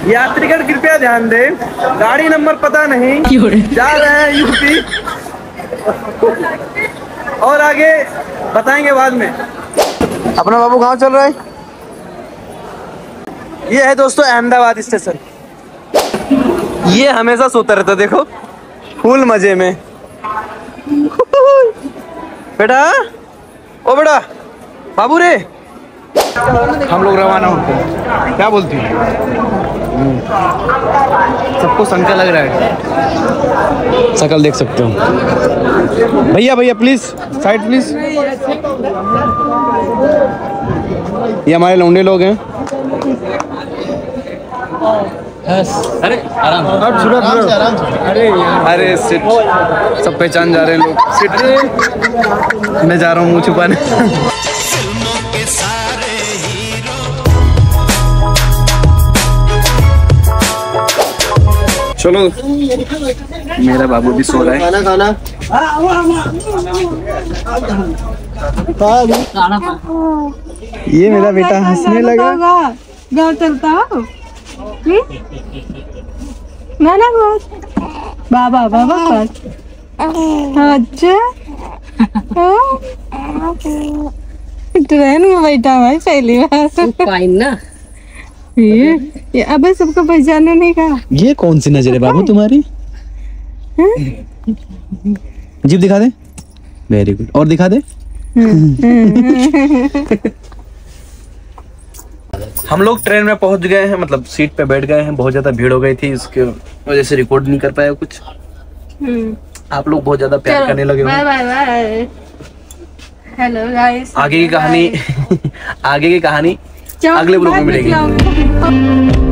यात्रीगण कृपया ध्यान दें, गाड़ी नंबर पता नहीं, जा रहे हैं यूपी और आगे बताएंगे बाद में। अपना बाबू कहाँ चल रहा है? ये है दोस्तों अहमदाबाद स्टेशन। ये हमेशा सोता रहता, देखो फुल मजे में। बेटा, ओ बेटा, बाबू रे, हम लोग रवाना होते हैं। क्या बोलती है? सबको शंका लग रहा है, शकल देख सकते हो। भैया भैया प्लीज साइड प्लीज। ये हमारे लौंडे लोग हैं। अरे आराम अरे सिट, सब पहचान जा रहे हैं लोग। सिट, मैं जा रहा हूँ मुँह छुपाने। चलो, मेरा बाबू भी सो रहा है। खाना ये मेरा बेटा हंसने लगा। गाँव चलता हो ना बाबा बाबा अच्छा ट्रेन में बैठा भाई पहली बार ना। ये अबे सबको पहचाने नहीं का। ये कौन सी नजर है बाबू तुम्हारी? जीप दिखा दे। वेरी गुड, और दिखा दे। हम लोग ट्रेन में पहुंच गए हैं, मतलब सीट पे बैठ गए हैं। बहुत ज्यादा भीड़ हो गई थी, इसके वजह से रिकॉर्ड नहीं कर पाया कुछ। आप लोग बहुत ज्यादा प्यार करने लगे हो। Bye bye bye. Hello guys, आगे की कहानी आगे की कहानी अगले ब्लॉग में मिलेगी।